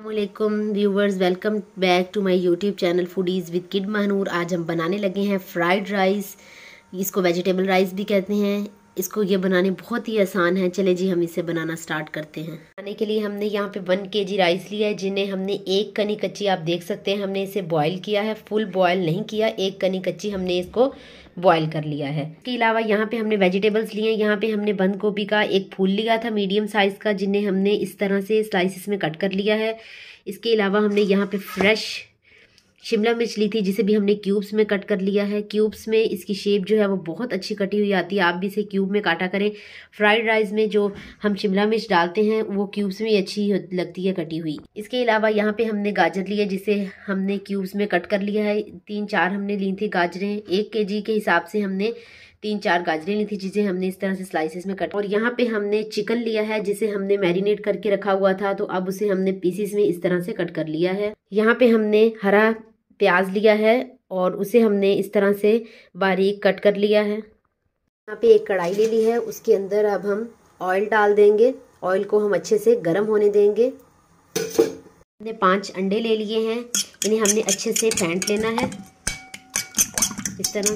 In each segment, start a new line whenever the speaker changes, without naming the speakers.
अस्सलामुअलैकुम viewers, welcome back to my YouTube channel foodies with kid Mahanoor. आज हम बनाने लगे हैं फ्राइड राइस। इसको वेजिटेबल राइस भी कहते हैं। इसको ये बनाने बहुत ही आसान है। चले जी हम इसे बनाना स्टार्ट करते हैं। बनाने के लिए हमने यहाँ पे 1 kg राइस लिया है, जिन्हें हमने 1 कनी कच्ची, आप देख सकते हैं हमने इसे बॉयल किया है। फुल बॉयल नहीं किया, 1 कनी कच्ची हमने इसको बॉयल कर लिया है। इसके अलावा यहाँ पे हमने वेजिटेबल्स लिए हैं। यहाँ पे हमने बंद गोभी का एक फूल लिया था मीडियम साइज़ का, जिन्हें हमने इस तरह से स्लाइसिस में कट कर लिया है। इसके अलावा हमने यहाँ पे फ्रेश शिमला मिर्च ली थी, जिसे भी हमने क्यूब्स में कट कर लिया है। क्यूब्स में इसकी शेप जो है वो बहुत अच्छी कटी हुई आती है। आप भी इसे क्यूब में काटा करें। फ्राइड राइस में जो हम शिमला मिर्च डालते हैं वो क्यूब्स में अच्छी लगती है कटी हुई। इसके अलावा यहाँ पे हमने गाजर लिया, जिसे हमने क्यूब्स में कट कर लिया है। 3-4 हमने ली थी गाजरें। 1 kg के हिसाब से हमने 3-4 गाजरें ली थी, जिसे हमने इस तरह से स्लाइसेस में कट। और यहाँ पे हमने चिकन लिया है, जिसे हमने मैरिनेट करके रखा हुआ था, तो अब उसे हमने पीसीस में इस तरह से कट कर लिया है। यहाँ पे हमने हरा प्याज लिया है और उसे हमने इस तरह से बारीक कट कर लिया है। यहाँ पे एक कढ़ाई ले ली है, उसके अंदर अब हम ऑयल डाल देंगे। ऑयल को हम अच्छे से गर्म होने देंगे। हमने 5 अंडे ले लिए हैं, इन्हें हमने अच्छे से फेंट लेना है इस तरह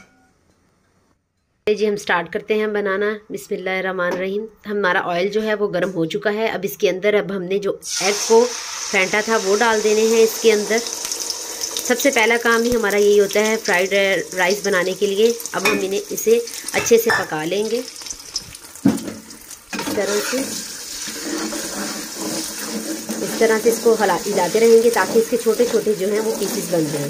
से। जी हम स्टार्ट करते हैं बनाना। बिस्मिल्लाहिर्रहमानिर्रहीम। हमारा ऑयल जो है वो गर्म हो चुका है। अब इसके अंदर अब हमने जो एग को फेंटा था वो डाल देने हैं इसके अंदर। सबसे पहला काम ही हमारा यही होता है फ्राइड राइस बनाने के लिए। अब हम इसे अच्छे से पका लेंगे इस तरह से इसको हिलाते रहेंगे, ताकि इसके छोटे छोटे जो हैं वो पीसेस बन जाएं।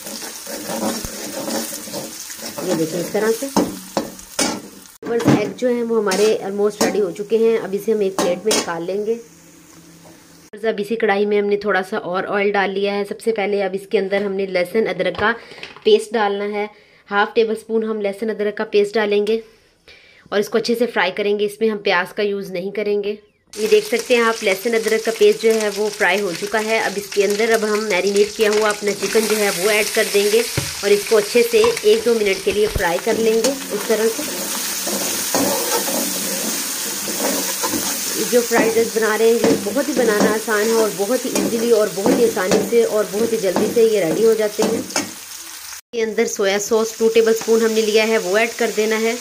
ये देखिए इस तरह से। बस एग जो है वो हमारे ऑलमोस्ट रेडी हो चुके हैं। अब इसे हम एक प्लेट में निकाल लेंगे। अब इसी कढ़ाई में हमने थोड़ा सा और ऑयल डाल लिया है। सबसे पहले अब इसके अंदर हमने लहसुन अदरक का पेस्ट डालना है। 1/2 टेबलस्पून हम लहसुन अदरक का पेस्ट डालेंगे और इसको अच्छे से फ्राई करेंगे। इसमें हम प्याज का यूज़ नहीं करेंगे। ये देख सकते हैं आप, लहसुन अदरक का पेस्ट जो है वो फ्राई हो चुका है। अब इसके अंदर अब हम मैरिनेट किया हुआ अपना चिकन जो है वो ऐड कर देंगे और इसको अच्छे से 1-2 मिनट के लिए फ्राई कर लेंगे इस तरह से। जो फ्राइड राइस बना रहे हैं ये बहुत ही बनाना आसान है और बहुत ही इजीली और बहुत ही आसानी से और बहुत ही जल्दी से ये रेडी हो जाते हैं। इसके अंदर सोया सॉस 2 टेबलस्पून हमने लिया है, वो ऐड कर देना है।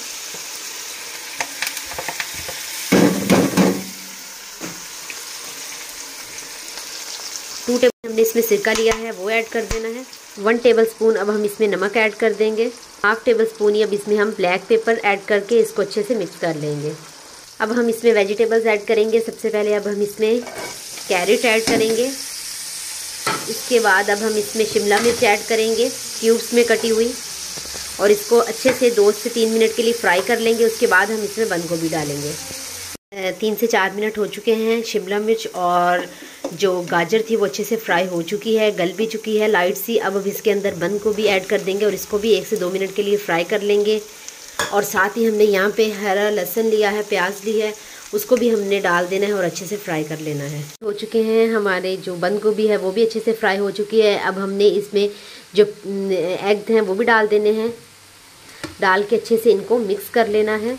हमने इसमें सिरका लिया है, वो ऐड कर देना है। 1 टेबलस्पून अब हम इसमें नमक ऐड कर देंगे। 1/2 टेबलस्पून ही अब इसमें हम ब्लैक पेपर ऐड करके इसको अच्छे से मिक्स कर लेंगे। अब हम इसमें वेजिटेबल्स ऐड करेंगे। सबसे पहले अब हम इसमें कैरेट ऐड करेंगे। इसके बाद अब हम इसमें शिमला मिर्च ऐड करेंगे क्यूब्स में कटी हुई, और इसको अच्छे से 2 से 3 मिनट के लिए फ्राई कर लेंगे। उसके बाद हम इसमें बंद गोभी डालेंगे। 3 से 4 मिनट हो चुके हैं। शिमला मिर्च और जो गाजर थी वो अच्छे से फ्राई हो चुकी है, गल भी चुकी है लाइट सी। अब इसके अंदर बंद गोभी ऐड कर देंगे और इसको भी 1 से 2 मिनट के लिए फ्राई कर लेंगे। और साथ ही हमने यहाँ पे हरा लहसुन लिया है, प्याज ली है, उसको भी हमने डाल देना है और अच्छे से फ्राई कर लेना है। हो चुके हैं हमारे जो बंद गोभी है वो भी अच्छे से फ्राई हो चुकी है। अब हमने इसमें जो एग हैं वो भी डाल देने हैं। डाल के अच्छे से इनको मिक्स कर लेना है।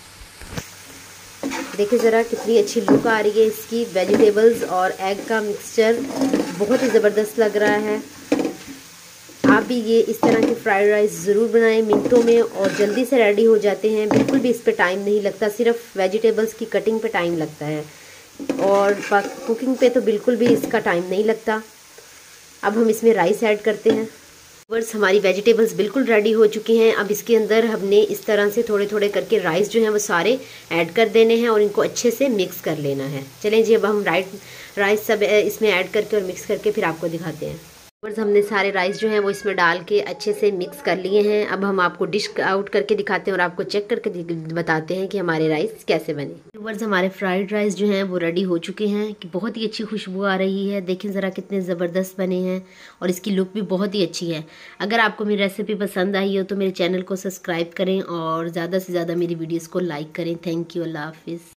देखिए ज़रा कितनी अच्छी लुक आ रही है इसकी। वेजिटेबल्स और एग का मिक्सचर बहुत ही ज़बरदस्त लग रहा है। आप भी ये इस तरह की फ्राइड राइस ज़रूर बनाएं। मिनटों में और जल्दी से रेडी हो जाते हैं। बिल्कुल भी इस पे टाइम नहीं लगता, सिर्फ वेजिटेबल्स की कटिंग पे टाइम लगता है और कुकिंग पे तो बिल्कुल भी इसका टाइम नहीं लगता। अब हम इसमें राइस ऐड करते हैं। बस हमारी वेजिटेबल्स बिल्कुल रेडी हो चुकी हैं। अब इसके अंदर हमने इस तरह से थोड़े थोड़े करके राइस जो हैं वो सारे ऐड कर देने हैं और इनको अच्छे से मिक्स कर लेना है। चलें जी अब हम राइस सब इसमें ऐड करके और मिक्स करके फिर आपको दिखाते हैं। हमने सारे राइस जो हैं वो इसमें डाल के अच्छे से मिक्स कर लिए हैं। अब हम आपको डिश आउट करके दिखाते हैं और आपको चेक करके बताते हैं कि हमारे राइस कैसे बने। व्यूअर्स हमारे फ्राइड राइस जो हैं वो रेडी हो चुके हैं कि बहुत ही अच्छी खुशबू आ रही है। देखें ज़रा कितने ज़बरदस्त बने हैं और इसकी लुक भी बहुत ही अच्छी है। अगर आपको मेरी रेसिपी पसंद आई हो तो मेरे चैनल को सब्सक्राइब करें और ज़्यादा से ज़्यादा मेरी वीडियोज़ को लाइक करें। Thank you. अल्लाह हाफिज़।